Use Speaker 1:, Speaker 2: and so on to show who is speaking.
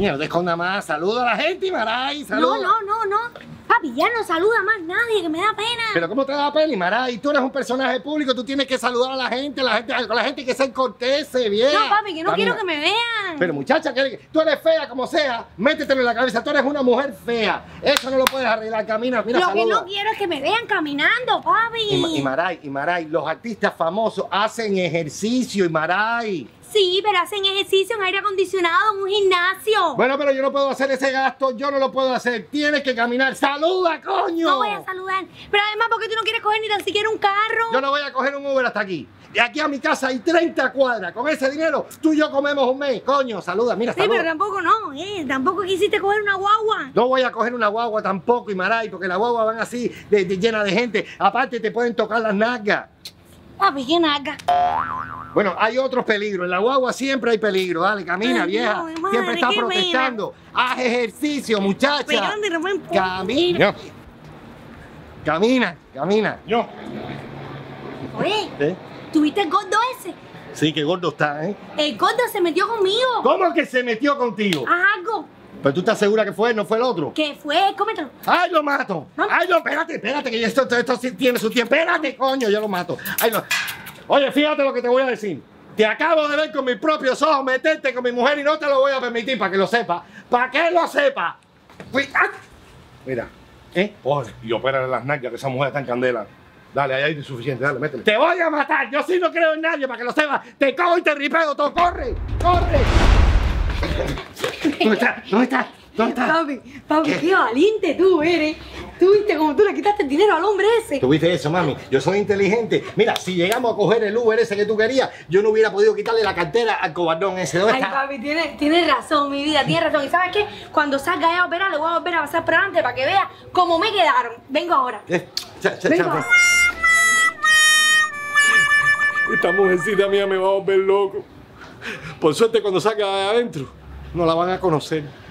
Speaker 1: Niña, no te esconda más. Saluda a la gente, Imaray. Saluda.
Speaker 2: No. Papi, ya no saluda más nadie, que me da pena.
Speaker 1: Pero ¿cómo te da pena, Imaray? Tú eres un personaje público, tú tienes que saludar a la gente hay que ser cortés, bien.
Speaker 2: No, papi, que no quiero que me vean.
Speaker 1: Pero muchacha, tú eres fea como sea, métetelo en la cabeza, tú eres una mujer fea. Eso no lo puedes arreglar, camina, mira,
Speaker 2: Lo
Speaker 1: saluda.
Speaker 2: que no quiero es que me vean caminando, papi.
Speaker 1: Imaray, los artistas famosos hacen ejercicio, Imaray.
Speaker 2: Sí, pero hacen ejercicio en aire acondicionado, en un gimnasio.
Speaker 1: Bueno, pero yo no puedo hacer ese gasto, yo no lo puedo hacer. Tienes que caminar. ¡Saluda, coño!
Speaker 2: No voy a saludar. Pero además, ¿por qué tú no quieres coger ni tan siquiera un carro?
Speaker 1: Yo no voy a coger un Uber hasta aquí. De aquí a mi casa hay 30 cuadras. Con ese dinero, tú y yo comemos un mes. Coño, saluda, mira, saluda.
Speaker 2: Sí, pero tampoco tampoco quisiste coger una guagua.
Speaker 1: No voy a coger una guagua tampoco, Imaray, porque las guaguas van así, llena de gente. Aparte, te pueden tocar las nalgas.
Speaker 2: Papi, qué naca.
Speaker 1: Bueno, hay otros peligros. En la guagua siempre hay peligro. Dale, camina,
Speaker 2: Ay,
Speaker 1: vieja.
Speaker 2: no, madre,
Speaker 1: Siempre está
Speaker 2: qué
Speaker 1: protestando. Haz ejercicio, muchacha.
Speaker 2: Pegando y no me empujes.
Speaker 1: Camina. Camina.
Speaker 3: Yo.
Speaker 2: Oye,
Speaker 1: ¿Eh?
Speaker 2: ¿tuviste el gordo ese?
Speaker 1: Sí, qué gordo está, ¿eh?
Speaker 2: El gordo se metió conmigo.
Speaker 1: ¿Cómo que se metió contigo?
Speaker 2: Haz algo.
Speaker 1: ¿Pero tú estás segura que fue él, no fue el otro?
Speaker 2: ¿Qué fue? Cómetelo.
Speaker 1: ¡Ay, lo mato!
Speaker 2: No.
Speaker 1: ¡Ay, no! Espérate, que esto sí tiene su tiempo. Espérate, coño, yo lo mato. ¡Ay, no! Oye, fíjate lo que te voy a decir. Te acabo de ver con mis propios ojos meterte con mi mujer y no te lo voy a permitir para que lo sepa. ¿Para que lo sepa? Mira,
Speaker 3: Oye, y opérale las nalgas, que esa mujer está en candela. Dale, ahí hay suficiente, dale, métele.
Speaker 1: te voy a matar. Yo sí no creo en nadie, para que lo sepa. Te cojo y te ripeo todo. ¡Corre! ¡Corre! ¿Dónde estás?
Speaker 2: Papi, qué valiente tú eres. Tú viste como tú le quitaste el dinero al hombre ese.
Speaker 1: ¿Tú viste eso, mami? Yo soy inteligente. Mira, si llegamos a coger el Uber ese que tú querías, yo no hubiera podido quitarle la cartera al cobardón ese. ¿Dónde
Speaker 2: Ay,
Speaker 1: está?
Speaker 2: papi, tienes razón, mi vida, tienes razón. ¿Y sabes qué? Cuando salga ya a operar, le voy a volver a pasar por delante para que vea cómo me quedaron. Vengo ahora. Vengo.
Speaker 3: Esta mujercita mía me va a volver loco. Por suerte, cuando salga de adentro,
Speaker 1: No la van a conocer.